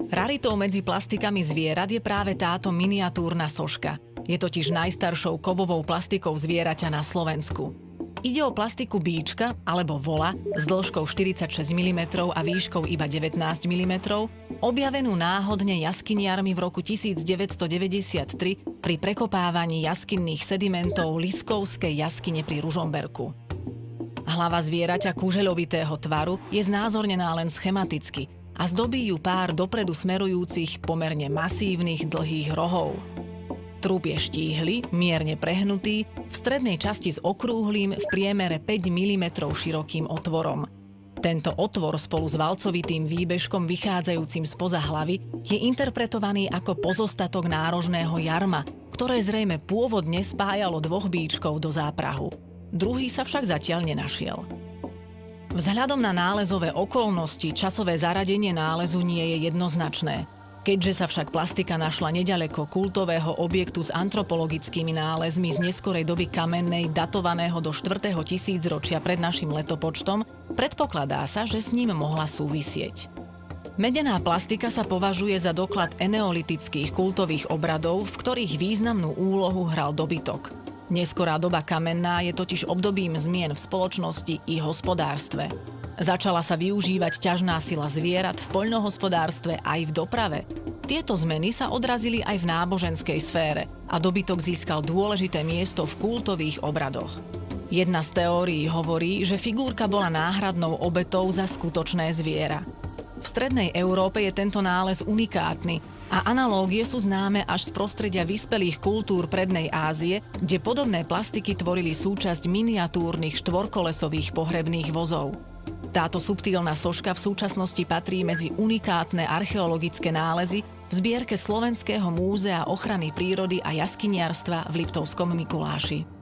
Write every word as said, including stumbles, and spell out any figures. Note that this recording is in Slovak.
Raritou medzi plastikami zvierat je práve táto miniatúrna soška. Je totiž najstaršou kovovou plastikou zvieraťa na Slovensku. Ide o plastiku bíčka alebo vola s dĺžkou štyridsaťšesť milimetrov a výškou iba devätnásť milimetrov, objavenú náhodne jaskyniarmi v roku tisícdeväťstodeväťdesiattri pri prekopávaní jaskinných sedimentov Liskovskej jaskyne pri Ružomberku. Hlava zvieraťa kúžeľovitého tvaru je znázornená len schematicky a zdobí ju pár dopredu smerujúcich pomerne masívnych dlhých rohov. Trup je štíhly, mierne prehnutý, v strednej časti s okrúhlým, v priemere päť milimetrov širokým otvorom. Tento otvor spolu s valcovitým výbežkom vychádzajúcim spoza hlavy je interpretovaný ako pozostatok nárožného jarma, ktoré zrejme pôvodne spájalo dvoch bíčkov do záprahu. Druhý sa však zatiaľ nenašiel. Vzhľadom na nálezové okolnosti časové zaradenie nálezu nie je jednoznačné. Keďže sa však plastika našla neďaleko kultového objektu s antropologickými nálezmi z neskorej doby kamennej datovaného do štvrtého tisícročia pred našim letopočtom, predpokladá sa, že s ním mohla súvisieť. Medená plastika sa považuje za doklad eneolitických kultových obradov, v ktorých významnú úlohu hral dobytok. Neskorá doba kamenná je totiž obdobím zmien v spoločnosti i hospodárstve. Začala sa využívať ťažná sila zvierat v poľnohospodárstve aj v doprave. Tieto zmeny sa odrazili aj v náboženskej sfére a dobytok získal dôležité miesto v kultových obradoch. Jedna z teórií hovorí, že figúrka bola náhradnou obetou za skutočné zviera. V strednej Európe je tento nález unikátny a analógie sú známe až z prostredia vyspelých kultúr prednej Ázie, kde podobné plastiky tvorili súčasť miniatúrnych štvorkolesových pohrebných vozov. Táto subtilná soška v súčasnosti patrí medzi unikátne archeologické nálezy v zbierke Slovenského múzea ochrany prírody a jaskyniarstva v Liptovskom Mikuláši.